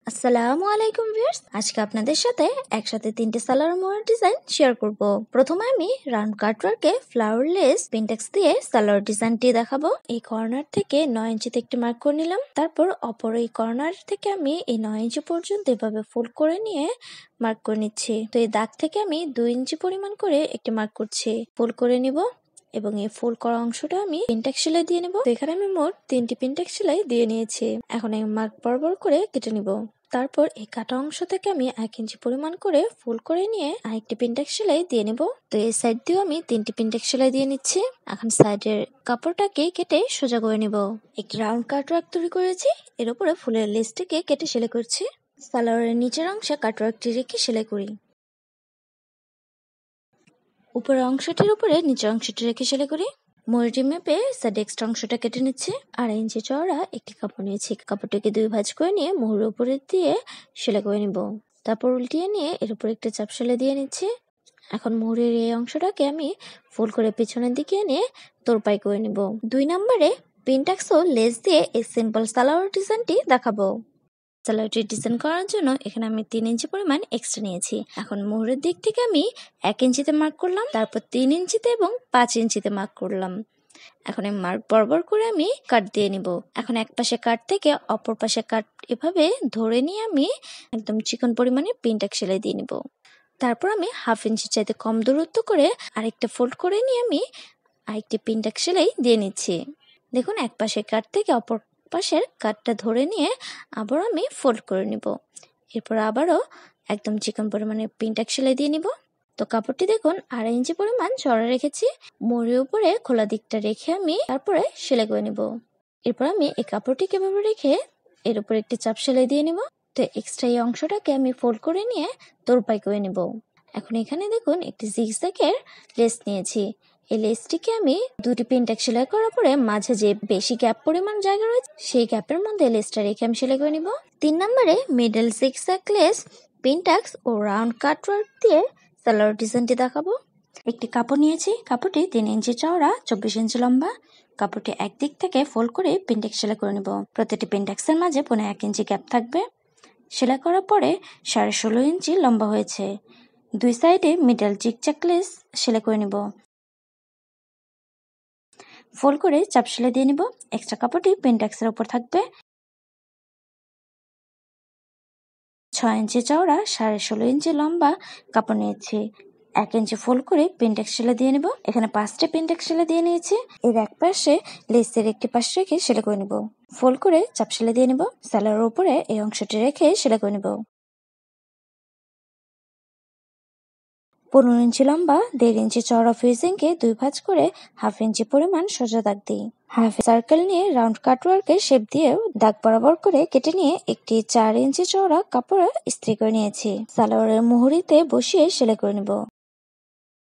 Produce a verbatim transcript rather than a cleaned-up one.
আসসালামু আলাইকুম ভিউয়ার্স, আজকে আপনাদের সাথে একসাথে তিনটে সালোয়ার মোহর ডিজাইন শেয়ার করব। প্রথমে আমি রাউন্ড কাটওয়ার্কে ফ্লাওয়ার লেস পিনটেক্স দিয়ে সালোয়ার ডিজাইনটি দেখাবো। এই কর্নার থেকে নয় ইঞ্চিতে একটি মার্ক করে নিলাম। তারপর অপর এই কর্নার থেকে আমি এই নয় ইঞ্চি পর্যন্ত এভাবে ফোল্ড করে নিয়ে মার্ক করে নিচ্ছি। তো এই দাগ থেকে আমি দুই ইঞ্চি পরিমাণ করে একটি মার্ক করছি, ফোল্ড করে নিব এবং এই ফোল্ড করা অংশটা আমি পিনটেক্স সেলাই দিয়ে নেব। তো এখানে আমি মোট তিনটি পিনটেক্স সেলাই দিয়ে নিয়েছি। এখন এই মার্ক বরাবর করে কেটে নিব। তারপর এই কাটা অংশ থেকে আমি এক ইঞ্চি পরিমাণ করে ফোল্ড করে নিয়ে আরেকটি পিনটেক্স সেলাই দিয়ে নেব। তো এই সাইড দিয়েও আমি তিনটি পিনটেক্স সেলাই দিয়ে নিচ্ছি। এখন সাইডের কাপড়টাকে কেটে সোজা করে নিব। একটি রাউন্ড কাটওয়ার্ক তৈরি করেছি, এর উপরে ফুলের লেসটিকে কেটে সেলাই করছি। সালোয়ারের নিচের অংশে কাটওয়ার্কটি রেখে সেলাই করি। উপরের অংশটির উপরে নিচের অংশটি রেখে সেলাই করি। ময়ূরটি মেপে সাইড এক্সট্রা অংশটা কেটে নিচ্ছে। আড়াই ইঞ্চি চওড়া একটি কাপড় নিয়েছি, কাপড়টিকে দুই ভাঁজ করে নিয়ে মোহরের উপরে দিয়ে সেলাই করে নিব। তারপর উল্টিয়ে নিয়ে এর উপর একটা চাপ সেলাই দিয়ে নিচ্ছি। এখন মোহরের এই অংশটাকে আমি ফোল্ড করে পেছনের দিকে নিয়ে তোরপাই করে নিব। দুই নম্বরে পিনটাক্স ও লেস দিয়ে এই সিম্পল সালোয়ার ডিজাইনটি দেখাবো। সালোয়ারটি ডিজাইন করার জন্য এখানে আমি তিন ইঞ্চি পরিমাণ এক্সট্রা নিয়েছি। এখন মোহরের দিক থেকে আমি এক ইঞ্চিতে মার্ক করলাম, তারপর তিন ইঞ্চিতে এবং পাঁচ ইঞ্চিতে মার্ক করলাম। এখন এই মার্ক বরাবর করে আমি কাট দিয়ে নিব। এখন এক পাশে কাট থেকে অপর পাশে কাট এভাবে ধরে নিয়ে আমি একদম চিকন পরিমাণে পিনটেক্স সেলাই দিয়ে নিব। তারপর আমি হাফ ইঞ্চি চাইতে কম দূরত্ব করে আরেকটা ফোল্ড করে নিয়ে আমি আরেকটি পিনটেক্স সেলাই দিয়ে নিচ্ছি। দেখুন, এক পাশে কাট থেকে অপর পাশের কাটটা ধরে নিয়ে আবার আমি ফোল্ড করে নিব। এরপর আবারও একদম চিকন পরিমাণে পিনটেক্স সেলাই দিয়ে নিব। তো কাপড়টি দেখুন আড়াই ইঞ্চি পরিমাণ চড়া রেখেছি। মোড়ের উপরে খোলা দিকটা রেখে আমি তারপরে সেলাই করে নিব। এরপর আমি এই কাপড়টিকে এভাবে রেখে এর উপর একটি চাপ সেলাই দিয়ে নিব। তো এক্সট্রা এই অংশটাকে আমি ফোল্ড করে নিয়ে তোরপাই করে নিব। এখন এখানে দেখুন একটি জিগজ্যাগের লেস নিয়েছি। এই লেসটিকে আমি দুটি পিনটেক্স সেলাই করার পরে মাঝে যে বেশি গ্যাপ পরিমাণ জায়গা রয়েছে সেই গ্যাপের মধ্যে লেসটা রেখে আমি সেলাই করে নিব। তিন নম্বরে মিডল জিগজ্যাগ লেস পিনটেক্স ও রাউন্ড কাটওয়ার্ক দিয়ে সালোয়ার ডিজাইনটি দেখাবো। একটি কাপড় নিয়েছি, কাপড়টি তিন ইঞ্চি চওড়া, চব্বিশ ইঞ্চি লম্বা। কাপড়টি একদিক থেকে ফোল্ড করে পিনটেক্স সেলাই করে নিব। প্রতিটি পিনটেক্সের মাঝে পনেরো এক ইঞ্চি গ্যাপ থাকবে। সেলাই করার পরে সাড়ে ষোলো ইঞ্চি লম্বা হয়েছে। দুই সাইডে মিডল জিগজ্যাগ লেস সেলাই করে নিব। ফোল্ড করে চাপ সেলাই দিয়ে নিব। এক্সট্রা কাপড়টি পিনটেক্সের উপর থাকবে। ছয় ইঞ্চি চওড়া, সাড়ে ষোলো ইঞ্চি লম্বা কাপড় নিয়েছি। এক ইঞ্চি ফোল্ড করে পিনটেক্স সেলাই দিয়ে নিব। এখানে পাঁচটা পিনটেক্স সেলাই দিয়ে নিয়েছি। এর এক পাশে লেসের একটি পাশ রেখে সেলাই করে নিব। ফোল্ড করে চাপ সেলাই দিয়ে নিব। সালোয়ারের উপরে এই অংশটি রেখে সেলাই করে নিব। পনেরো ইঞ্চি লম্বা, দেড় ইঞ্চি চওড়া ফেজিংকে দুই ভাঁজ করে হাফ ইঞ্চি পরিমাণ সোজা দাগ দিই। হাফ সার্কেল নিয়ে রাউন্ড কাটওয়ার্কের শেপ দিয়েও দাগ বরাবর করে কেটে নিয়ে একটি চার ইঞ্চি চওড়া কাপড়ে ইস্ত্রি করে নিয়েছি। সালোয়ারের মুহুরিতে বসিয়ে সেলাই করে নিব।